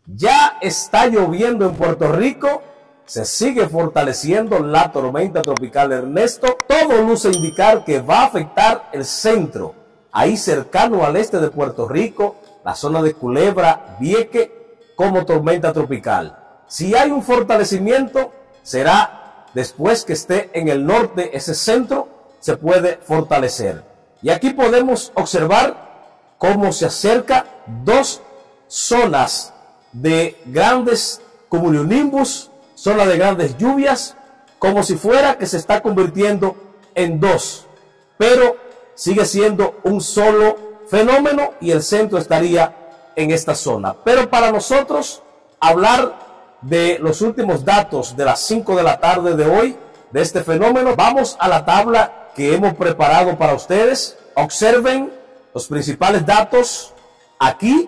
Ya está lloviendo en Puerto Rico, se sigue fortaleciendo la tormenta tropical Ernesto. Todo luce indicar que va a afectar el centro, ahí cercano al este de Puerto Rico, la zona de Culebra, Vieques, como tormenta tropical. Si hay un fortalecimiento, será después que esté en el norte, ese centro se puede fortalecer. Y aquí podemos observar cómo se acerca dos zonas de grandes cumulonimbus, zona de grandes lluvias, como si fuera que se está convirtiendo en dos, pero sigue siendo un solo fenómeno y el centro estaría en esta zona. Pero para nosotros hablar de los últimos datos de las 5 de la tarde de hoy, de este fenómeno, vamos a la tabla que hemos preparado para ustedes. Observen los principales datos aquí,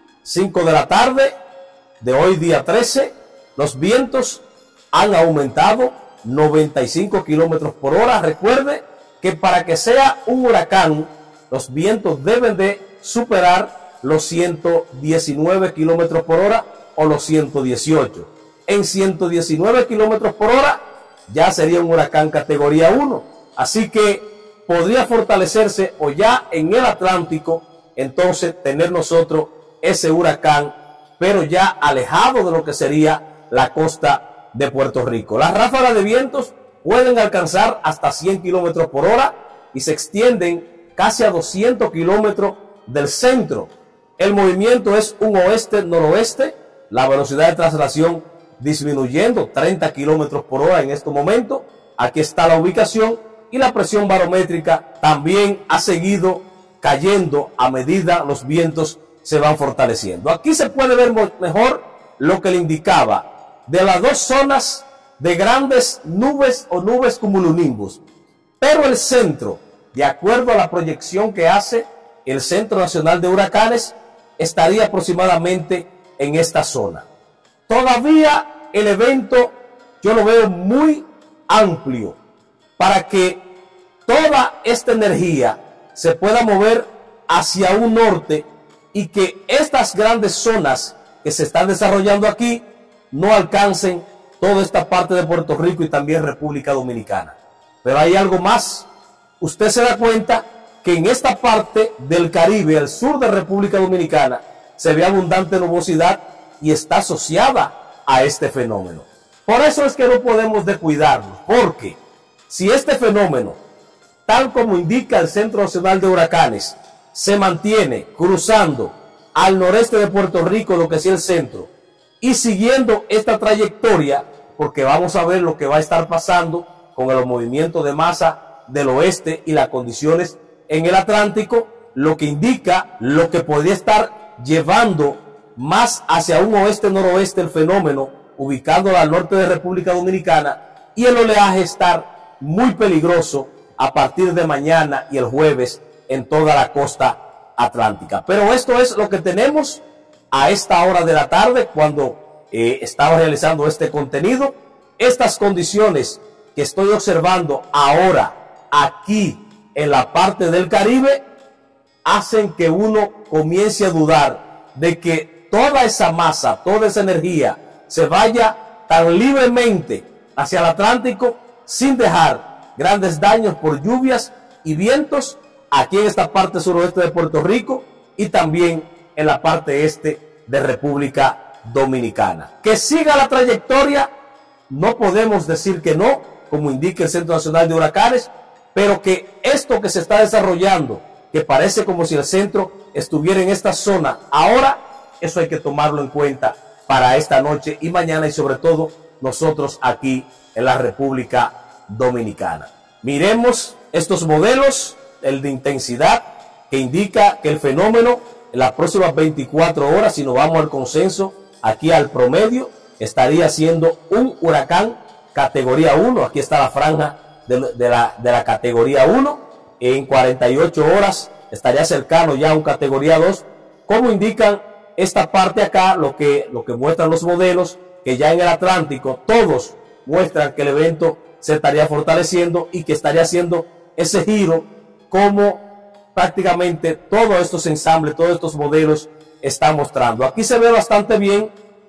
5 de la tarde de hoy, día 13. Los vientos han aumentado 95 kilómetros por hora. Recuerde que para que sea un huracán, los vientos deben de superar los 119 kilómetros por hora o los 118. En 119 kilómetros por hora ya sería un huracán categoría 1. Así que podría fortalecerse o ya en el Atlántico, entonces tener nosotros ese huracán, pero ya alejado de lo que sería la costa de Puerto Rico. Las ráfagas de vientos pueden alcanzar hasta 100 kilómetros por hora y se extienden casi a 200 kilómetros del centro. El movimiento es un oeste-noroeste, la velocidad de traslación disminuyendo 30 kilómetros por hora en este momento. Aquí está la ubicación y la presión barométrica también ha seguido cayendo a medida los vientos se van fortaleciendo. Aquí se puede ver mejor lo que le indicaba de las dos zonas de grandes nubes o nubes cumulonimbus. Pero el centro, de acuerdo a la proyección que hace el Centro Nacional de Huracanes, estaría aproximadamente en esta zona. Todavía el evento yo lo veo muy amplio para que toda esta energía se pueda mover hacia un norte y que estas grandes zonas que se están desarrollando aquí no alcancen toda esta parte de Puerto Rico y también República Dominicana. Pero hay algo más. Usted se da cuenta que en esta parte del Caribe, al sur de República Dominicana, se ve abundante nubosidad y está asociada a este fenómeno. Por eso es que no podemos descuidarnos, porque si este fenómeno, tal como indica el Centro Nacional de Huracanes, se mantiene cruzando al noreste de Puerto Rico, lo que es el centro, y siguiendo esta trayectoria, porque vamos a ver lo que va a estar pasando con el movimiento de masa del oeste y las condiciones en el Atlántico, lo que indica lo que podría estar llevando más hacia un oeste-noroeste el fenómeno, ubicándolo al norte de República Dominicana, y el oleaje estar muy peligroso a partir de mañana y el jueves en toda la costa atlántica. Pero esto es lo que tenemos a esta hora de la tarde cuando estaba realizando este contenido. Estas condiciones que estoy observando ahora aquí en la parte del Caribe hacen que uno comience a dudar de que toda esa masa, toda esa energía se vaya tan libremente hacia el Atlántico sin dejar grandes daños por lluvias y vientos aquí en esta parte suroeste de Puerto Rico y también en la parte este de República Dominicana. Que siga la trayectoria, no podemos decir que no, como indica el Centro Nacional de Huracanes, pero que esto que se está desarrollando, que parece como si el centro estuviera en esta zona ahora, eso hay que tomarlo en cuenta para esta noche y mañana, y sobre todo nosotros aquí en la República Dominicana. Miremos estos modelos, el de intensidad, que indica que el fenómeno en las próximas 24 horas, si nos vamos al consenso, aquí al promedio, estaría siendo un huracán categoría 1. Aquí está la franja de la categoría 1. En 48 horas estaría cercano ya a un categoría 2, como indican esta parte acá, lo que muestran los modelos, que ya en el Atlántico todos muestran que el evento se estaría fortaleciendo y que estaría haciendo ese giro, como prácticamente todos estos ensambles, todos estos modelos están mostrando. Aquí se ve bastante bien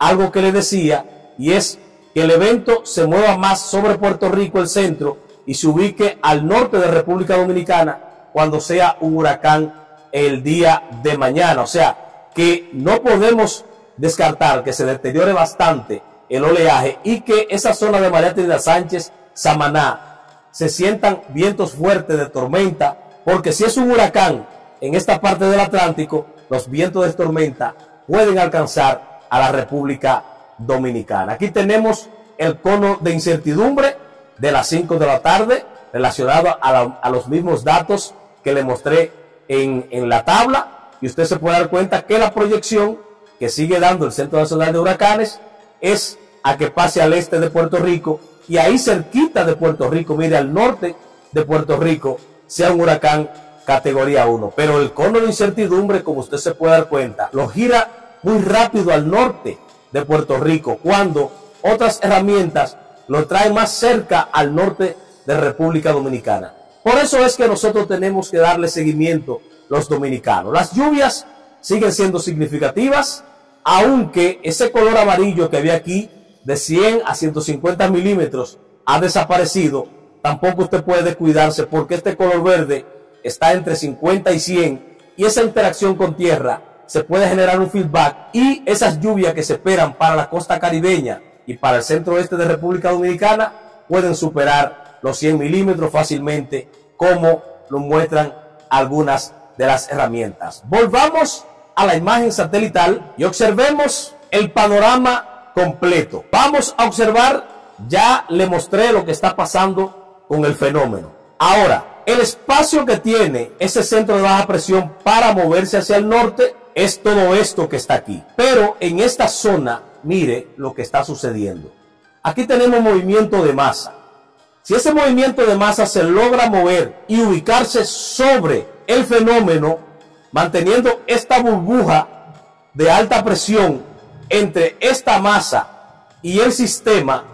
algo que le decía, y es que el evento se mueva más sobre Puerto Rico, el centro, y se ubique al norte de República Dominicana cuando sea un huracán el día de mañana. O sea, que no podemos descartar que se deteriore bastante el oleaje y que esa zona de María Trinidad Sánchez, Samaná, se sientan vientos fuertes de tormenta, porque si es un huracán en esta parte del Atlántico, los vientos de tormenta pueden alcanzar a la República Dominicana. Aquí tenemos el cono de incertidumbre de las 5 de la tarde relacionado a los mismos datos que le mostré en la tabla, y usted se puede dar cuenta que la proyección que sigue dando el Centro Nacional de Huracanes es a que pase al este de Puerto Rico, y ahí cerquita de Puerto Rico, mire, al norte de Puerto Rico, sea un huracán categoría 1. Pero el cono de incertidumbre, como usted se puede dar cuenta, lo gira muy rápido al norte de Puerto Rico, cuando otras herramientas lo traen más cerca al norte de República Dominicana. Por eso es que nosotros tenemos que darle seguimiento los dominicanos. Las lluvias siguen siendo significativas, aunque ese color amarillo que había aquí de 100 a 150 milímetros ha desaparecido. Tampoco usted puede descuidarse, porque este color verde está entre 50 y 100, y esa interacción con tierra se puede generar un feedback, y esas lluvias que se esperan para la costa caribeña y para el centro oeste de República Dominicana pueden superar los 100 milímetros fácilmente, como lo muestran algunas de las herramientas. Volvamos a la imagen satelital y observemos el panorama completo. Vamos a observar, ya le mostré lo que está pasando con el fenómeno. Ahora, el espacio que tiene ese centro de baja presión para moverse hacia el norte es todo esto que está aquí. Pero en esta zona, mire lo que está sucediendo. Aquí tenemos movimiento de masa. Si ese movimiento de masa se logra mover y ubicarse sobre el fenómeno, manteniendo esta burbuja de alta presión entre esta masa y el sistema,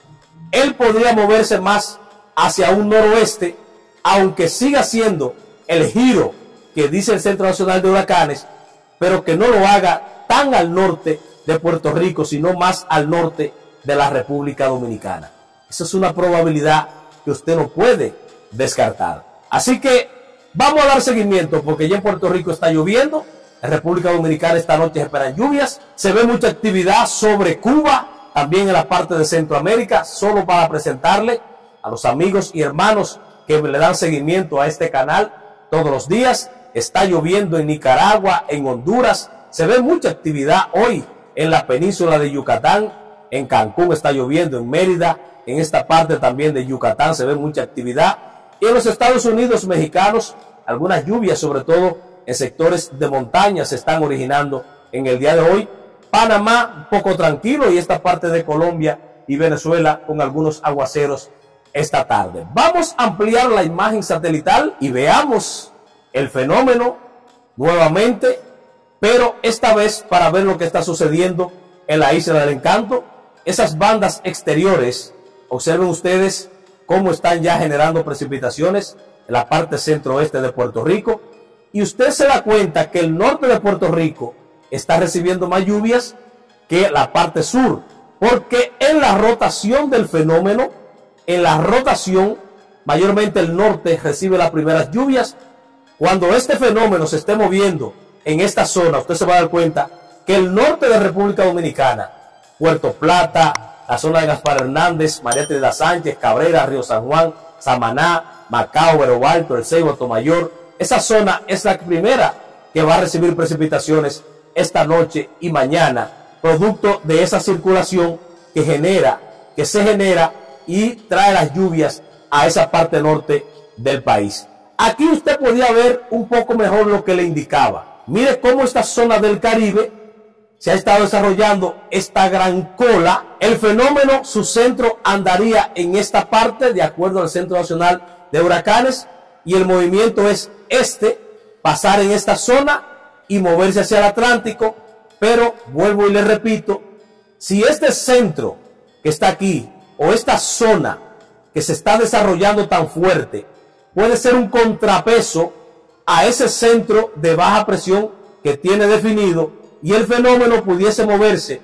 él podría moverse más hacia un noroeste, aunque siga siendo el giro que dice el Centro Nacional de Huracanes, pero que no lo haga tan al norte de Puerto Rico, sino más al norte de la República Dominicana. Esa es una probabilidad que usted no puede descartar. Así que vamos a dar seguimiento, porque ya en Puerto Rico está lloviendo, en República Dominicana esta noche se esperan lluvias, se ve mucha actividad sobre Cuba, también en la parte de Centroamérica, solo para presentarle a los amigos y hermanos que le dan seguimiento a este canal todos los días. Está lloviendo en Nicaragua, en Honduras, se ve mucha actividad hoy en la península de Yucatán, en Cancún está lloviendo, en Mérida, en esta parte también de Yucatán se ve mucha actividad, y en los Estados Unidos mexicanos algunas lluvias, sobre todo en sectores de montaña, se están originando en el día de hoy. Panamá un poco tranquilo, y esta parte de Colombia y Venezuela con algunos aguaceros esta tarde. Vamos a ampliar la imagen satelital y veamos el fenómeno nuevamente, pero esta vez para ver lo que está sucediendo en la Isla del Encanto. Esas bandas exteriores, observen ustedes cómo están ya generando precipitaciones en la parte centro-oeste de Puerto Rico, y usted se da cuenta que el norte de Puerto Rico está recibiendo más lluvias que la parte sur, porque en la rotación del fenómeno, en la rotación, mayormente el norte recibe las primeras lluvias. Cuando este fenómeno se esté moviendo en esta zona, usted se va a dar cuenta que el norte de República Dominicana, Puerto Plata, la zona de Gaspar Hernández, María Trinidad Sánchez, Cabrera, Río San Juan, Samaná, Macao, Vero Alto, El Ceibo, Atomayor, esa zona es la primera que va a recibir precipitaciones esta noche y mañana, producto de esa circulación que se genera y trae las lluvias a esa parte norte del país. Aquí usted podía ver un poco mejor lo que le indicaba. Mire cómo esta zona del Caribe se ha estado desarrollando esta gran cola. El fenómeno, su centro andaría en esta parte, de acuerdo al Centro Nacional de Huracanes, y el movimiento es pasar en esta zona y moverse hacia el Atlántico. Pero vuelvo y le repito, si este centro que está aquí, o esta zona que se está desarrollando tan fuerte, puede ser un contrapeso a ese centro de baja presión que tiene definido, y el fenómeno pudiese moverse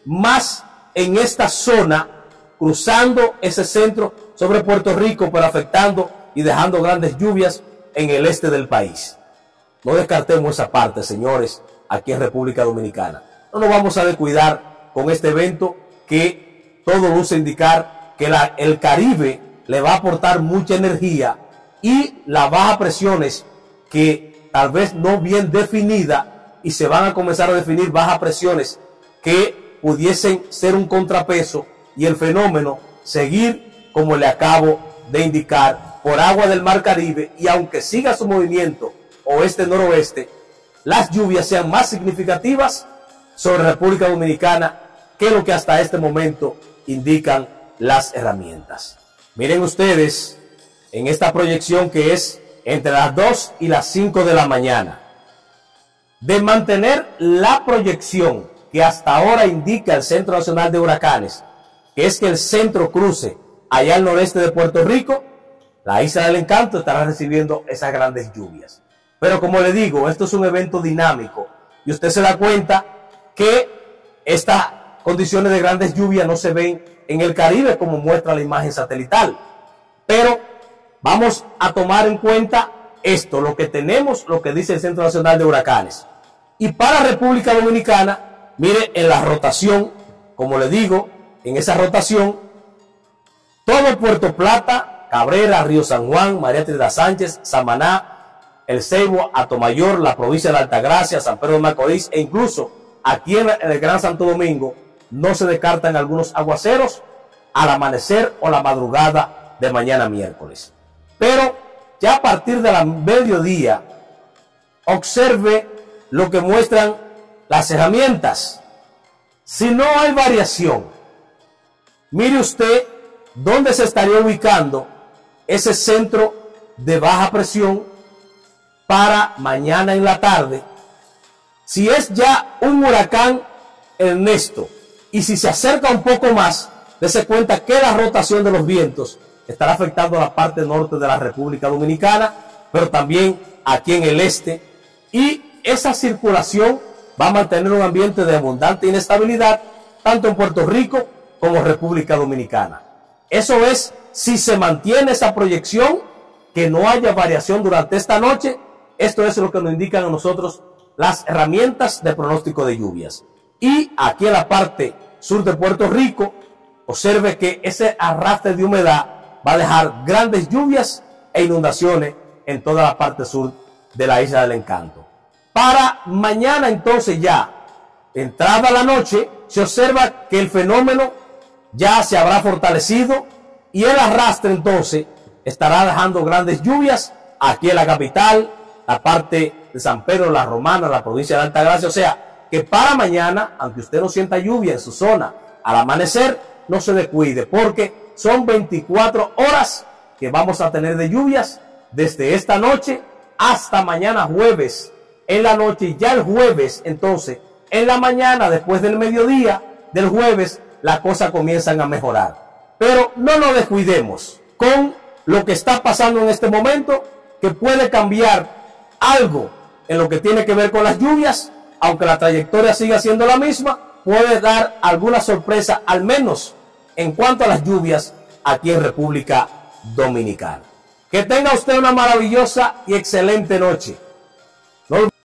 más en esta zona, cruzando ese centro sobre Puerto Rico, pero afectando y dejando grandes lluvias en el este del país. No descartemos esa parte, señores, aquí en República Dominicana. No nos vamos a descuidar con este evento que todo luce indicar que el Caribe le va a aportar mucha energía, y las bajas presiones que tal vez no bien definida, y se van a comenzar a definir bajas presiones que pudiesen ser un contrapeso y el fenómeno seguir como le acabo de indicar por agua del Mar Caribe, y aunque siga su movimiento oeste-noroeste, las lluvias sean más significativas sobre República Dominicana que lo que hasta este momento indican las herramientas. Miren ustedes en esta proyección que es entre las 2 y las 5 de la mañana. De mantener la proyección que hasta ahora indica el Centro Nacional de Huracanes, que es que el centro cruce allá al noreste de Puerto Rico, la Isla del Encanto estará recibiendo esas grandes lluvias. Pero como le digo, esto es un evento dinámico y usted se da cuenta que estas condiciones de grandes lluvias no se ven en el Caribe como muestra la imagen satelital. Pero vamos a tomar en cuenta esto, lo que tenemos, lo que dice el Centro Nacional de Huracanes. Y para República Dominicana, mire, en la rotación, como le digo, en esa rotación, todo Puerto Plata, Cabrera, Río San Juan, María Trinidad Sánchez, Samaná, El Ceibo, Atomayor, la provincia de Altagracia, San Pedro de Macorís, e incluso aquí en el Gran Santo Domingo, no se descartan algunos aguaceros al amanecer o la madrugada de mañana miércoles. Pero ya a partir de la mediodía, observe lo que muestran las herramientas. Si no hay variación, mire usted dónde se estaría ubicando ese centro de baja presión para mañana en la tarde. Si es ya un huracán Ernesto, y si se acerca un poco más, dése cuenta que la rotación de los vientos estará afectando la parte norte de la República Dominicana, pero también aquí en el este, y esa circulación va a mantener un ambiente de abundante inestabilidad tanto en Puerto Rico como República Dominicana. Eso es si se mantiene esa proyección, que no haya variación durante esta noche. Esto es lo que nos indican a nosotros las herramientas de pronóstico de lluvias. Y aquí en la parte sur de Puerto Rico, observe que ese arrastre de humedad va a dejar grandes lluvias e inundaciones en toda la parte sur de la Isla del Encanto. Para mañana entonces, ya entrada la noche, se observa que el fenómeno ya se habrá fortalecido y el arrastre entonces estará dejando grandes lluvias aquí en la capital, la parte de San Pedro, la Romana, la provincia de Altagracia. O sea, que para mañana, aunque usted no sienta lluvia en su zona al amanecer, no se descuide, porque son 24 horas que vamos a tener de lluvias desde esta noche hasta mañana jueves en la noche. Y ya el jueves, entonces, en la mañana, después del mediodía del jueves, las cosas comienzan a mejorar. Pero no nos descuidemos con lo que está pasando en este momento, que puede cambiar algo en lo que tiene que ver con las lluvias. Aunque la trayectoria siga siendo la misma, puede dar alguna sorpresa, al menos en cuanto a las lluvias aquí en República Dominicana. Que tenga usted una maravillosa y excelente noche.